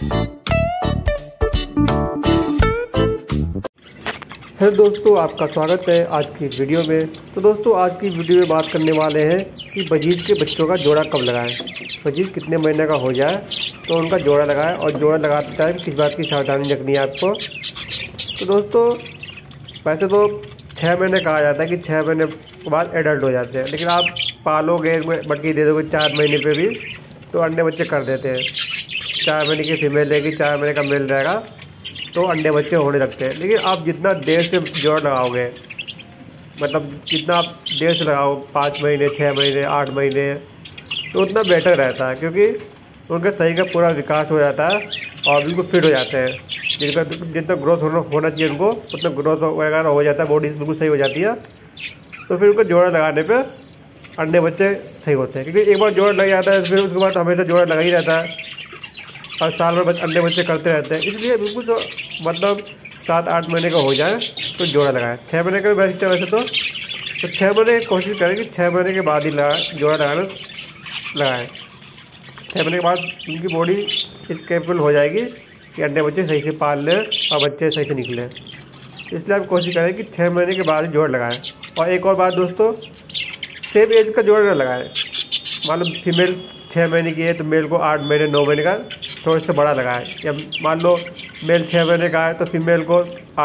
Hello दोस्तों, आपका स्वागत है आज की वीडियो में। तो दोस्तों, आज की वीडियो में बात करने वाले हैं कि बजीज के बच्चों का जोड़ा कब लगाएं। बजीज कितने महीने का हो जाए तो उनका जोड़ा लगाएं, और जोड़ा लगाते टाइम किस बात की सावधानी रखनी है आपको। तो दोस्तों, वैसे तो 6 महीने कहा जाता है कि 6 महीने के बाद एडल्ट हो जाते हैं, लेकिन आप पालोगे, बटकी दे दोगे 4 महीने पे भी तो अंडे बच्चे कर देते हैं। 4 महीने की फीमेल रहेगी, 4 महीने का मेल रहेगा तो अंडे बच्चे होने लगते हैं। लेकिन आप जितना देर से जोड़ लगाओगे, मतलब जितना आप देर से लगाओ, 5 महीने, 6 महीने, 8 महीने, तो उतना बेटर रहता है, क्योंकि उनके शरीर का पूरा विकास हो जाता है और बिल्कुल फिट हो जाते हैं। जितना ग्रोथ होना चाहिए उनको, उतना ग्रोथ वगैरह हो जाता है, बॉडी बिल्कुल सही हो जाती है। तो फिर उनको जोड़ा लगाने पे अंडे बच्चे सही होते हैं, क्योंकि एक बार जोड़ा लग जाता है फिर उसके बाद हमेशा जोड़ा लगा ही रहता है और साल भर अंडे बच्चे करते रहते हैं। इसलिए बिल्कुल जो मतलब 7-8 महीने का हो जाए तो जोड़ा लगाएं। 6 महीने का भी बेस्ट है वैसे तो 6 महीने की कोशिश करें कि 6 महीने के बाद ही जोड़ा लगाएं। 6 महीने के बाद उनकी बॉडी इस कैपेबल हो जाएगी कि अंडे बच्चे सही से पाल लें और बच्चे सही से निकलें। इसलिए आप कोशिश करें कि 6 महीने के बाद ही जोड़ लगाएं। और एक और बात दोस्तों, सेम एज का जोड़ा न लगाएं। मान लो फीमेल 6 महीने की है तो मेल को 8 महीने 9 महीने का थोड़ा से बड़ा लगाएं, या मान लो मेल 6 महीने का है तो फीमेल को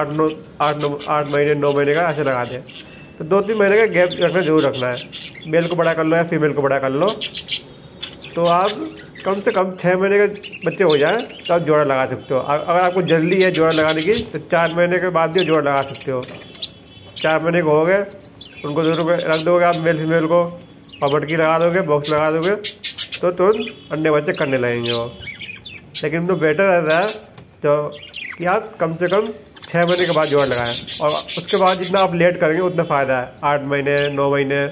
8 महीने 9 महीने का ऐसे लगा दें। तो 2-3 महीने का गैप रखना जरूर रखना है। मेल को बड़ा कर लो या फीमेल को बड़ा कर लो, तो आप कम से कम 6 महीने के बच्चे हो जाए तो आप जोड़ा लगा सकते हो। अगर आपको जल्दी है जोड़ा लगाने की तो 4 महीने के बाद भी जोड़ा लगा सकते हो। 4 महीने को हो गए, उनको जरूर रख दोगे आप मेल फीमेल को, और मटकी लगा दोगे, बॉक्स लगा दोगे, तो तुरंत अंडे बच्चे करने लगेंगे वो। लेकिन तो बेटर रहता है तो कि आप कम से कम 6 महीने के बाद जोड़ लगाएं, और उसके बाद जितना आप लेट करेंगे उतना फ़ायदा है, 8 महीने 9 महीने।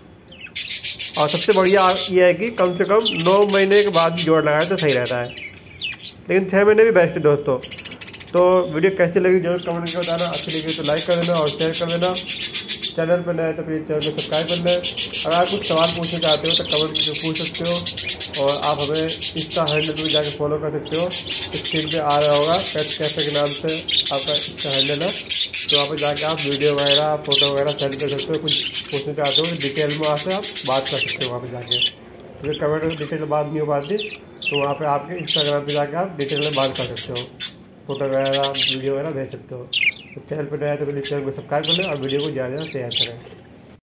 और सबसे बढ़िया ये है कि कम से कम 9 महीने के बाद जोड़ लगाएं तो सही रहता है, लेकिन 6 महीने भी बेस्ट है दोस्तों। तो वीडियो कैसी लगी जरूर कमेंट करके बताना। अच्छी लगी तो लाइक कर देना और शेयर कर देना। चैनल पर नए तो प्लीज़ चैनल को सब्सक्राइब कर लें। अगर आप कुछ सवाल पूछना चाहते हो तो कमेंट करके पूछ सकते हो, और आप हमें इंस्टा हैंडल पर भी जाकर फॉलो कर सकते हो। स्क्रीन पे आ रहा होगा पेट कैफे के नाम से आपका इंस्टा हैंडल है, तो वहाँ पर जाकर आप वीडियो वगैरह फोटो वगैरह सेंड कर सकते हो। कुछ पूछना चाहते हो डिटेल में वहाँ से आप बात कर सकते हो वहाँ पर जाके। क्योंकि कमेंट में डिटेल में बात नहीं हो पाती, तो वहाँ पर आपके इंस्टाग्राम पर जाकर आप डिटेल में बात कर सकते हो, फोटो वगैरह वीडियो वगैरह भेज सकते हो। तो चैनल पर नया है तो प्लीज़ चैनल को सब्सक्राइब कर लें और वीडियो को ज़्यादा से ज़्यादा शेयर करें।